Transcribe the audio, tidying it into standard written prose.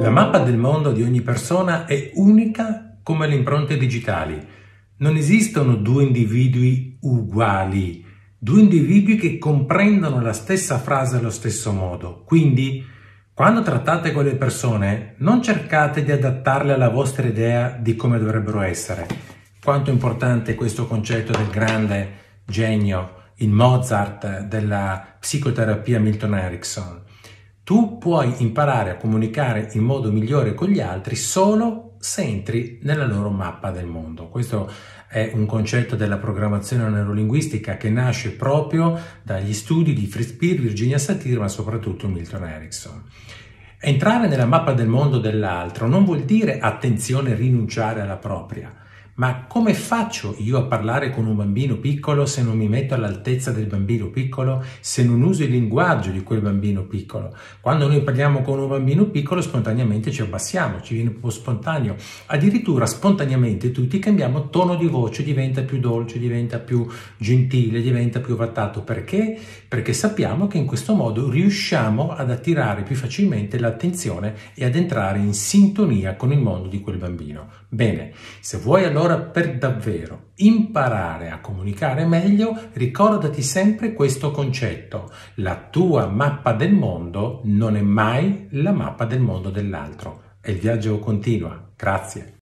La mappa del mondo di ogni persona è unica come le impronte digitali. Non esistono due individui uguali, due individui che comprendono la stessa frase allo stesso modo. Quindi, quando trattate con le persone, non cercate di adattarle alla vostra idea di come dovrebbero essere. Quanto è importante questo concetto del grande genio, il Mozart della psicoterapia Milton Erickson. Tu puoi imparare a comunicare in modo migliore con gli altri solo se entri nella loro mappa del mondo. Questo è un concetto della programmazione neurolinguistica che nasce proprio dagli studi di Fritz Perls, Virginia Satir, ma soprattutto Milton Erickson. Entrare nella mappa del mondo dell'altro non vuol dire, attenzione, rinunciare alla propria. Ma come faccio io a parlare con un bambino piccolo se non mi metto all'altezza del bambino piccolo, se non uso il linguaggio di quel bambino piccolo? Quando noi parliamo con un bambino piccolo spontaneamente ci abbassiamo, ci viene un po' spontaneo. Addirittura spontaneamente tutti cambiamo tono di voce, diventa più dolce, diventa più gentile, diventa più avattato. Perché? Perché sappiamo che in questo modo riusciamo ad attirare più facilmente l'attenzione e ad entrare in sintonia con il mondo di quel bambino. Bene, se vuoi allora per davvero imparare a comunicare meglio, ricordati sempre questo concetto: la tua mappa del mondo non è mai la mappa del mondo dell'altro e il viaggio continua. Grazie.